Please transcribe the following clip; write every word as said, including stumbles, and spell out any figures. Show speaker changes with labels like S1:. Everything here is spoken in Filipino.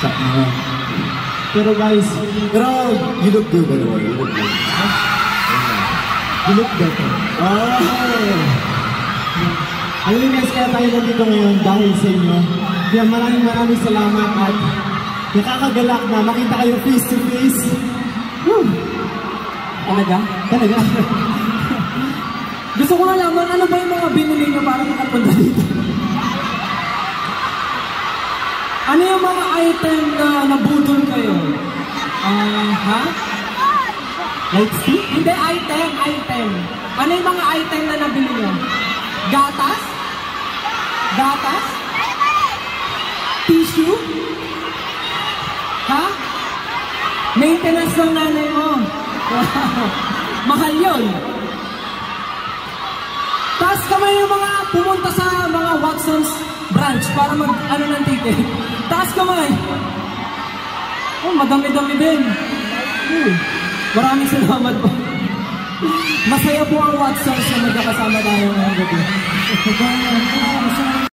S1: Chat mo. Pero guys, pero you look good by the way. You look good. You look better. Oh! Alam niyo guys, kaya tayo nandito ngayon dahil sa inyo. Kaya maraming maraming salamat at nakakagalak na makita kayo face to face. Woo!
S2: Talaga?
S1: Talaga?
S2: Gusto ko nalaman, ano ba yung mga binili nyo para makapunta dito? Ano yung mga item na nabudol kayo? Ah, uh, ha?
S1: Light stick?
S2: Hindi, item, item. Ano yung mga item na nabili nyo? Gatas? Gatas? Tissue? Ha? Maintenance ng nanay mo. Mahal yun. Taas kamay yung mga pumunta sa mga Watson's branch para mag, ano ng ticket. Taas kamay. Oh, madami-dami din. Uh, maraming salamat po. Masaya po ang Watson's na magkakasama tayo ngayong gabi.